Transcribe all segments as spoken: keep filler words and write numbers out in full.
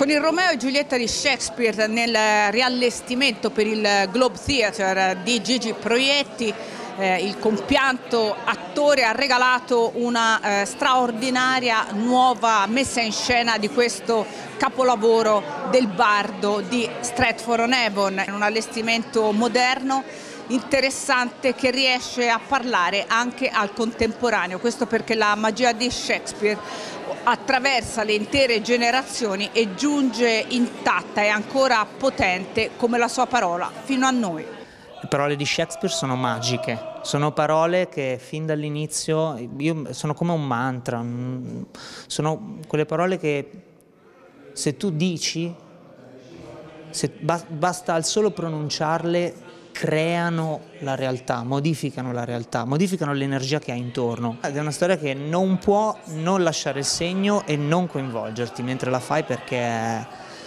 Con il Romeo e Giulietta di Shakespeare nel riallestimento per il Globe Theatre di Gigi Proietti, eh, il compianto attore ha regalato una eh, straordinaria nuova messa in scena di questo capolavoro del bardo di Stratford-on-Avon, un allestimento moderno, interessante, che riesce a parlare anche al contemporaneo. Questo perché la magia di Shakespeare attraversa le intere generazioni e giunge intatta e ancora potente come la sua parola fino a noi. Le parole di Shakespeare sono magiche, sono parole che fin dall'inizio io sono come un mantra, sono quelle parole che se tu dici, se basta al solo pronunciarle, creano la realtà, modificano la realtà, modificano l'energia che hai intorno. Ed è una storia che non può non lasciare il segno e non coinvolgerti mentre la fai, perché è,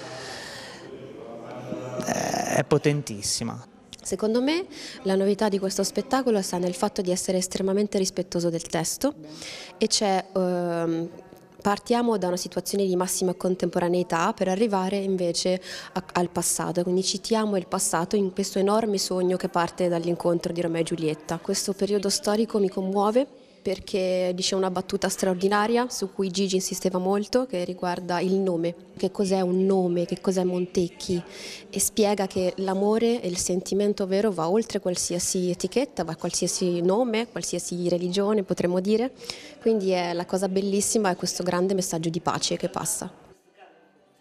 è potentissima. Secondo me la novità di questo spettacolo sta nel fatto di essere estremamente rispettoso del testo e c'è... Ehm, Partiamo da una situazione di massima contemporaneità per arrivare invece a, al passato, quindi citiamo il passato in questo enorme sogno che parte dall'incontro di Romeo e Giulietta. Questo periodo storico mi commuove perché dice una battuta straordinaria su cui Gigi insisteva molto, che riguarda il nome. Che cos'è un nome, che cos'è Montecchi, e spiega che l'amore e il sentimento vero va oltre qualsiasi etichetta, va qualsiasi nome, qualsiasi religione potremmo dire, quindi è la cosa bellissima, è questo grande messaggio di pace che passa.